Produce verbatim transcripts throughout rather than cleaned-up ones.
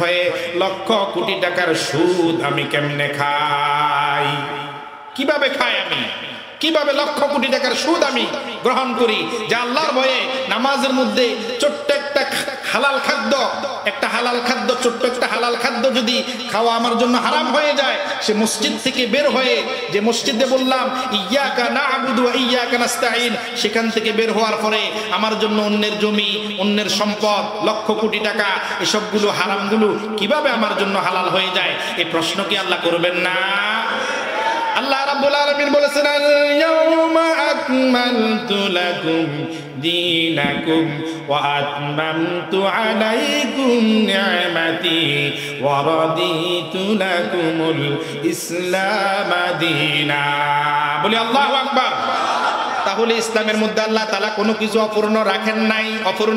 ভয়ে লক্ষ কোটি টাকার সুদ আমি কেমনে খাই, কিভাবে খাই আমি, কিভাবে লক্ষ কোটি টাকার সুদ আমি গ্রহণ করি। যে আল্লাহর ভয়ে নামাজের মধ্যে ছোট্ট একটা হালাল খাদ্য, একটা হালাল খাদ্য, ছোট্ট একটা হালাল খাদ্য যদি খাওয়া আমার জন্য হারাম হয়ে যায়, সে মসজিদ থেকে বের হয়ে, যে মসজিদে বললাম ইয়্যাকা না'বুদু ওয়া ইয়্যাকা নাস্তাঈন, সেখান থেকে বের হওয়ার পরে আমার জন্য অন্যের জমি, অন্যের সম্পদ, লক্ষ কোটি টাকা, এসবগুলো হারামগুলো কিভাবে আমার জন্য হালাল হয়ে যায়, এই প্রশ্ন কি আল্লাহ করবেন না? আল্লাহ রাব্বুল আলামিন বলেছেন আল-ইয়াওমা আকমালতু লাকুম দীনাকুম ওয়া আতমামতু আলাইকুম নি'মাতি ওয়া রাদিতু লাকুমুল ইসলাম দীনা। বলি আল্লাহু আকবার। তাহলে ইসলামের মধ্যে আল্লাহ তাআলা কোনো কিছু অপূর্ণ রাখেন নাই, অপূর্ণ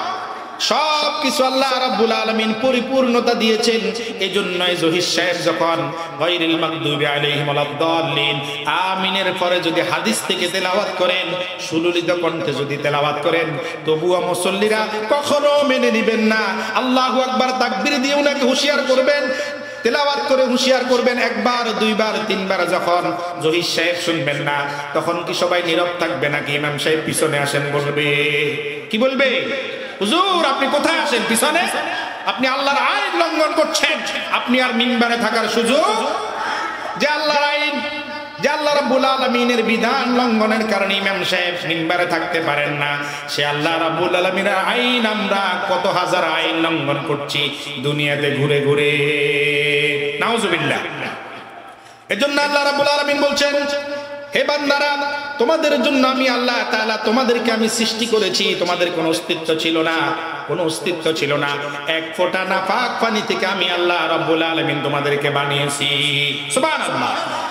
সব কিছু আল্লাহ রাব্বুল আলামিন পরিপূর্ণতা দিয়েছেন। এজন্যই জহির সাহেব যখন গায়রিল মাগদুবি আলাইহিম ওয়ালাদ-দাল্লিন আমিনের পরে যদি হাদিস থেকে তেলাওয়াত করেন, সুললিত কণ্ঠে যদি তেলাওয়াত করেন, তবুও মুসল্লিরা কখনো মেনে নেবেন না। আল্লাহু আকবার তাকবীর দিয়ে উনাকে হুঁশিয়ার করবেন, তেলাওয়াত করে হুঁশিয়ার করবেন। একবার, দুইবার, তিনবার যখন জহির সাহেব শুনবেন না, তখন কি সবাই নীরব থাকবে নাকি ইমাম সাহেব পিছনে আসেন বলবে? কি বলবে? হুজুর আপনি কোথায় আসেন পিছনে, আপনি আল্লাহর আইন লঙ্ঘন করছেন, আপনি আর মিম্বারে থাকার সুযোগ। যে আল্লাহর আইন, যে আল্লাহ রাব্বুল আলামিনের বিধান লঙ্ঘনের কারণে ইমাম সাহেব মিম্বারে থাকতে পারেন না, সে আল্লাহ রাব্বুল আলামিনের আইন আমরা কত হাজার আইন লঙ্ঘন করছি দুনিয়াতে ঘুরে ঘুরে। নাউজুবিল্লাহ। এজন্য আল্লাহ রাব্বুল আলামিন বলছেন, হে বান্দারা, তোমাদের জন্য আমি আল্লাহ তাআলা তোমাদেরকে আমি সৃষ্টি করেছি। তোমাদের কোনো অস্তিত্ব ছিল না, কোনো অস্তিত্ব ছিল না। এক ফোঁটা নাপাক পানি থেকে আমি আল্লাহ রাব্বুল আলামিন তোমাদেরকে বানিয়েছি। সুবহানাল্লাহ।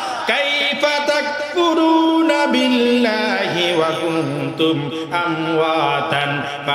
কাইফা তাকফুরুনা বিল্লাহি ওয়া কুনতুম আমওয়াতান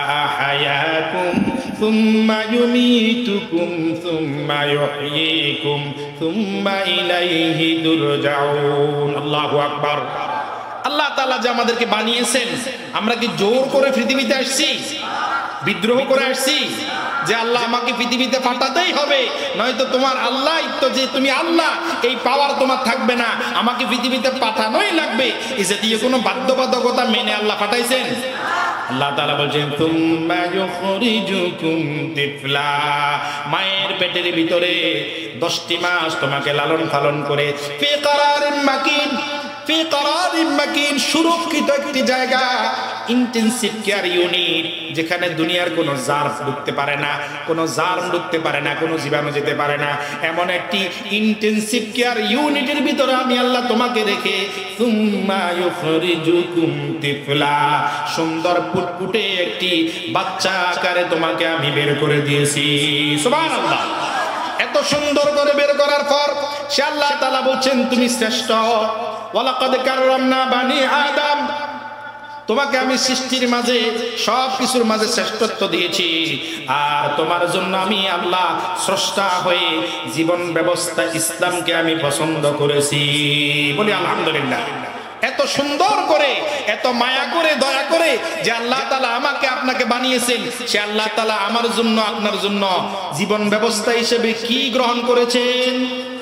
ফাআহয়াকুম সুম্মা ইউমীতুকুম সুম্মা ইউহয়ীকুম সুম্মা ইলাইহি তুরজাউন। আল্লাহু আকবার। আল্লাহ তাআলা যে আমাদেরকে বানিয়েছেন, আমরা কি জোর করে পৃথিবীতে আসছি, বিদ্রোহ করে আসছি যে আল্লাহ আমাকে পৃথিবীতে পাঠাতেই হবে, নয়তো তোমার আল্লাহ তো যে তুমি আল্লাহ এই পাওয়ার তোমার থাকবে না, আমাকে পৃথিবীতে পাঠানোই লাগবে, এসে দিয়ে কোনো বাধ্যবাধকতা মেনে আল্লাহ পাঠাইছেন? আল্লাহ তাআলা বলছেন তুম্মা ইউখরিজুকুম তিফলা, মায়ের পেটের ভিতরে দশটি মাস তোমাকে লালন পালন করে ফি করারিম মাকিন, ফি করারিম মাকিন, সুরক্ষিত একটি জায়গা, ইন্টেনসিভ কেয়ার ইউনিট, যেখানে দুনিয়ার কোনো জার্ম ঢুকতে পারে না, কোনো জার্ম ঢুকতে পারে না, কোনো জীবাণু যেতে পারে না, এমন একটি ইন্টেনসিভ কেয়ার ইউনিটের ভিতরে আমি আল্লাহ তোমাকে রেখে সুম্মা ইউখরিজুকুম তিফলা, সুন্দর ফুটফুটে একটি বাচ্চা আকারে তোমাকে আমি বের করে দিয়েছি। সুবহানাল্লাহ। এত সুন্দর করে বের করার পর সে আল্লাহ তাআলা বলছেন তুমি শ্রেষ্ঠ। ওয়ালাকাদ কাররামনা বানি আদম, তোমাকে আমি সৃষ্টির মাঝে সব কিছুর মাঝে শ্রেষ্ঠত্ব দিয়েছি, আর তোমার জন্য আমি আল্লাহ স্রষ্টা হয়ে জীবন ব্যবস্থা ইসলামকে আমি পছন্দ করেছি। বলি আলহামদুলিল্লাহ। এত সুন্দর করে, এত মায়া করে, দয়া করে যে আল্লাহ তাআলা আমাকে আপনাকে বানিয়েছেন, সে আল্লাহ তাআলা আমার জন্য আপনার জন্য জীবন ব্যবস্থা হিসেবে কি গ্রহণ করেছেন?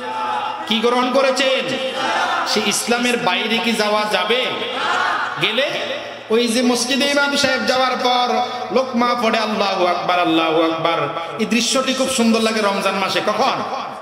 কি গ্রহণ করেছেন? সে ইসলামের বাইরে কি যাওয়া যাবে? গেলে ওই যে মসজিদে ইমাম সাহেব যাওয়ার পর লোকমা পড়ে আল্লাহু আকবার, আল্লাহু আকবার, এই দৃশ্যটি খুব সুন্দর লাগে রমজান মাসে। কখন?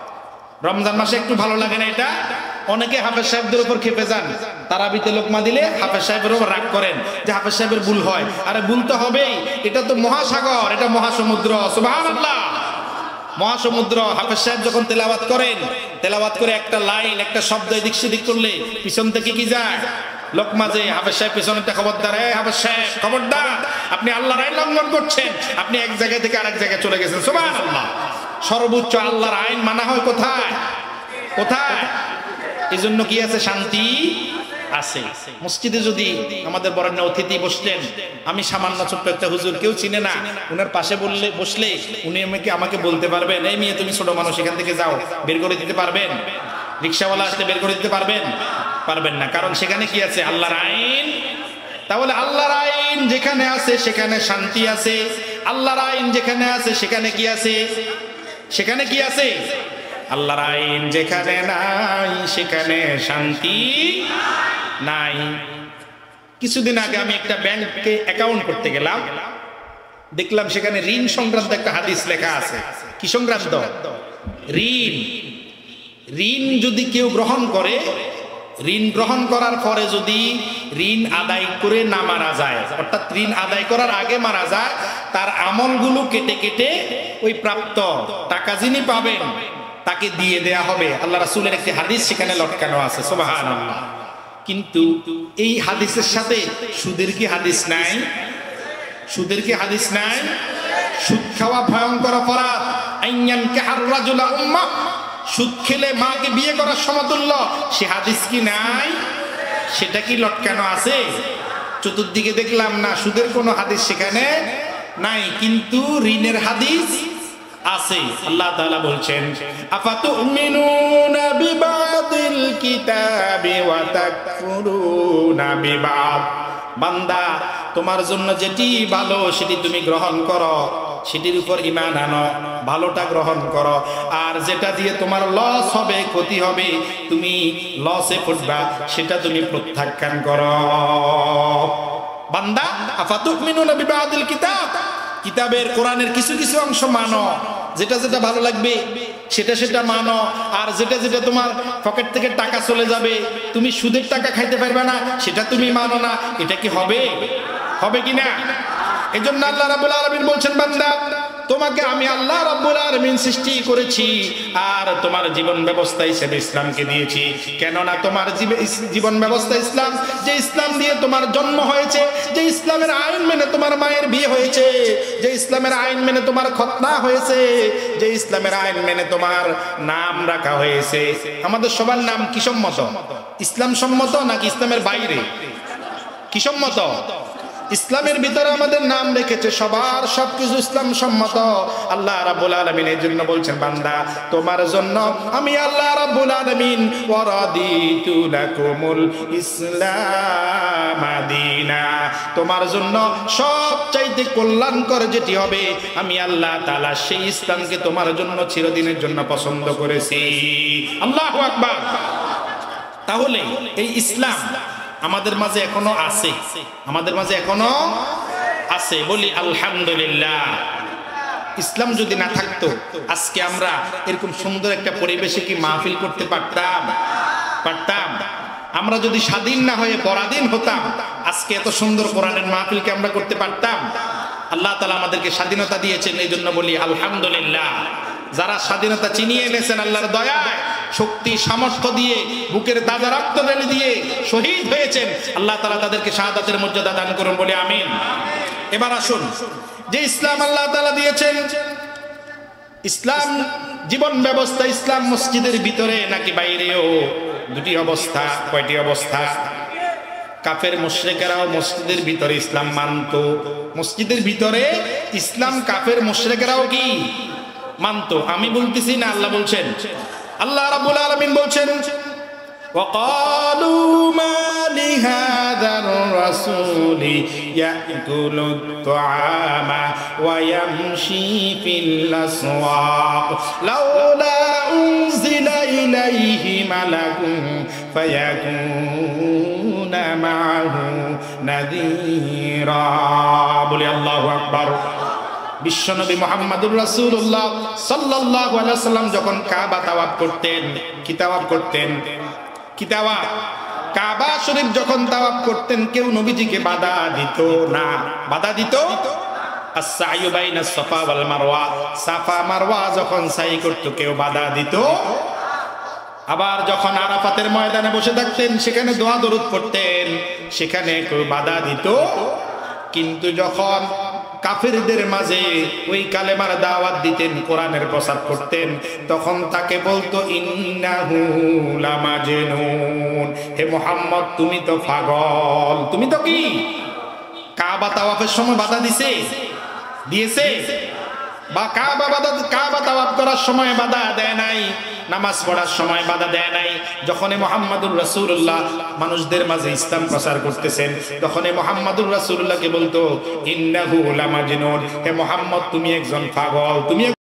রমজান মাসে একটু ভালো লাগে না এটা? অনেকে হাফেজ সাহেবদের উপর খেপে যান, তারাবিতে লোকমা দিলে হাফেজ সাহেবের উপর রাগ করেন যে হাফেজ সাহেবের ভুল হয়। আরে ভুল তো হবেই, এটা তো মহাসাগর, এটা মহাসমুদ্র। সুবহানাল্লাহ। মহাসমুদ্র। হাফেজ সাহেব যখন তেলাওয়াত করেন, তেলাওয়াত করে একটা লাইন, একটা শব্দ এদিক সেদিক করলে পিছন থেকে কি যায়? লোকমা যে হাফেজ সাহেব পিছনে খবরদার, এই হাফেজ সাহেব খবরদার, আপনি আল্লাহর আইন লঙ্ঘন করছেন, আপনি এক জায়গা থেকে আরেক জায়গায় চলে গেছেন। সুবহানাল্লাহ। সর্বোচ্চ আল্লাহর আইন মানা হয় কোথায়? কোথায়? এই জন্য কি আছে? শান্তি আছে। মসজিদে যদি আমাদের বরেণ্য অতিথি বসলেন, আমি সামান্য ছোট্ট একটা হুজুর, কেউ চিনে না, উনার পাশে বললে বসলে উনি আমাকে আমাকে বলতে পারবেন, এই মেয়ে তুমি ছোট মানুষ, এখান থেকে যাও, বের করে দিতে পারবেন? রিক্সাওয়ালা আসলে বের করে দিতে পারবেন? পারবেন না, কারণ সেখানে কি আছে? আল্লাহর আইন। তাহলে আল্লাহর আইন যেখানে আছে সেখানে শান্তি আছে, আল্লাহর আইন যেখানে আছে সেখানে কি আছে? সেখানে কি আছে? আল্লাহর আইন যেখানে নাই সেখানে শান্তি নাই। কিছুদিন আগে আমি একটা ব্যাংকে অ্যাকাউন্ট করতে গেলাম, দেখলাম সেখানে ঋণ সংক্রান্ত একটা হাদিস লেখা আছে। কি সংক্রান্ত? ঋণ। ঋণ যদি কেউ গ্রহণ করে, ঋণ গ্রহণ করার পরে যদি ঋণ আদায় করে না মারা যায়, অর্থাৎ ঋণ আদায় করার আগে মারা যায়, তার আমলগুলো কেটে কেটে ওই প্রাপ্ত টাকা যিনি পাবেন তাকে দিয়ে দেয়া হবে। আল্লাহ রাসূলের একটি হাদিস সেখানে লটকানো আছে, সুবহানাল্লাহ। কিন্তু এই হাদিসের সাথে সুদের কি হাদিস নাই? সুদের কি হাদিস নাই? সুদ খাওয়া ভয়ঙ্কর অপরাধ। আইয়ান কাহার রাজুলা উম্মাহ, সুদ খেলে মাকে বিয়ে করার সমতুল্য, সে হাদিস কি নাই? সেটা কি লটকানো আছে? চতুর্দিকে দেখলাম না, সুদের কোনো হাদিস সেখানে নাই, কিন্তু ঋণের হাদিস আছে। আল্লাহ তাআলা বলছেন, আফাতুমিনুনা বিবাদিল কিতাবি ওয়া তাকফুরুনা বিবাদ। বান্দা, তোমার জন্য যেটি ভালো সেটি তুমি গ্রহণ করো, সেটির উপর ঈমান আনো, ভালোটা গ্রহণ করো। আর যেটা দিয়ে তোমার লস হবে, ক্ষতি হবে, তুমি লসে পড়বা, সেটা তুমি প্রত্যাখ্যান করো। বান্দা, আফাতুমিনুনা বিবাদিল কিতাব, কিতাবের কোরআনের কিছু কিছু অংশ মানো, যেটা যেটা ভালো লাগবে সেটা সেটা মানো। আর যেটা যেটা তোমার পকেট থেকে টাকা চলে যাবে, তুমি সুদের টাকা খাইতে পারবে না, সেটা তুমি মানো না। এটা কি হবে? হবে কি না? এজন্য আল্লাহ রাব্বুল আলামিন বলছেন, বান্দা, তোমাকে আমি আল্লাহ রাব্বুল আলামিন সৃষ্টি করেছি আর তোমার জীবন ব্যবস্থা হিসেবে ইসলামকে দিয়েছি। কেননা তোমার জীবন ব্যবস্থা ইসলাম, যে ইসলাম দিয়ে তোমার জন্ম হয়েছে, যে ইসলামের আইন মেনে তোমার মায়ের বিয়ে হয়েছে, যে ইসলামের আইন মেনে তোমার খতনা হয়েছে, যে ইসলামের আইন মেনে তোমার নাম রাখা হয়েছে। আমাদের সবার নাম কি সম্মত? ইসলাম সম্মত নাকি ইসলামের বাইরে? কি সম্মত? ইসলামের ভিতরে আমাদের নাম রেখেছে, সবার সবকিছু ইসলাম সম্মত। আল্লাহ রাব্বুল আলামিন এর জন্য বলছেন, বান্দা, তোমার জন্য আমি আল্লাহ রাব্বুল আলামিন ওয়া রাদিতু লাকুমুল ইসলাম দীনা, তোমার জন্য সবচাইতে কল্যাণকর যেটি হবে, আমি আল্লাহ তাআলা সেই ইসলামকে তোমার জন্য চিরদিনের জন্য পছন্দ করেছি। আল্লাহু আকবার। তাহলে এই ইসলাম আমাদের মাঝে এখনো আছে, আমাদের মাঝে এখনো আছে। বলি আলহামদুলিল্লাহ। ইসলাম যদি না থাকতো, আজকে আমরা এরকম সুন্দর একটা পরিবেশে কি মাহফিল করতে পারতাম? পারতাম? আমরা যদি স্বাধীন না হয়ে পরাধীন হতাম, আজকে এত সুন্দর কোরআনের মাহফিলকে আমরা করতে পারতাম? আল্লাহ তাআলা আমাদেরকে স্বাধীনতা দিয়েছেন, এই জন্য বলি আলহামদুলিল্লাহ। যারা স্বাধীনতা চিনিয়ে এনেছেন আল্লাহর দয়ায়, শক্তি সামর্থ্য দিয়ে, বুকের তাজা রক্ত ঢেলে দিয়ে শহীদ হয়েছেন, আল্লাহ তাআলা তাদেরকে শাহাদাতের মর্যাদা দান করুন, বলি আমিন। এবার আসুন, যে ইসলাম আল্লাহ তাআলা দিয়েছেন, ইসলাম জীবন ব্যবস্থা, ইসলাম মসজিদের ভিতরে নাকি বাইরেও? দুটি অবস্থা। কয়টি অবস্থা? কাফের মুশরিকেরাও মসজিদের ভিতরে ইসলাম মানতো। মসজিদের ভিতরে ইসলাম কাফের মুশরিকেরাও কি মানতো? আমি বলতেছি না, আল্লাহ বলছেন। আল্লাহ রাব্বুল আলামিন বলছেন, ওয়াকালু মা লিহাযার রাসূলি ইয়াকুলুত তুআমা ওয়া ইয়ামশি ফিল আসওয়াক লাউলা উনজিলা ইলাইহি মালাকুন ফায়াকুনা মাআহু নাযীরা। বলি আল্লাহু আকবার। বিশ্বনবী মুহাম্মদুর রাসূলুল্লাহ সাল্লাল্লাহু আলাইহি ওয়াসাল্লাম যখন কাবা তাওয়াফ করতেন, কি তাওয়াফ করতেন? কি তাওয়াফ? কাবা শরীফ যখন তাওয়াফ করতেন, কেউ নবীজিকে বাধা দিত না। বাধা দিত? as-sa'yu বাইনা সাফা ওয়াল মারওয়া, সাফা মারওয়া যখন সাই করত, কেউ বাধা দিত? আবার যখন আরাফাতের ময়দানে বসে থাকতেন, সেখানে দোয়া দরুদ পড়তেন, সেখানে কেউ বাধা দিত? কিন্তু যখন কাফেরদের মাঝে ওই কালেমার দাওয়াত দিতেন, কোরআনের প্রচার করতেন, তখন তাকে বলতো ইন্নাহু লামাজনুন, হে মুহাম্মদ তুমি তো পাগল, তুমি তো কি? কাবা তাওয়াফের সময় বাধা দিছে? দিয়েছে? বা কাবা বাধা, কাবা তাওয়াফ করার সময় বাধা দেয় নাই, নামাজ পড়ার সময় বাধা দেয় নাই। যখন মুহাম্মদুর রাসূলুল্লাহ মানুষদের মাঝে ইসলাম প্রচার করতেছেন, তখন মুহাম্মদুর রাসূলুল্লাহকে বলতো ইন্নাহু লামাজনুন, হে মুহাম্মদ তুমি একজন পাগল, তুমি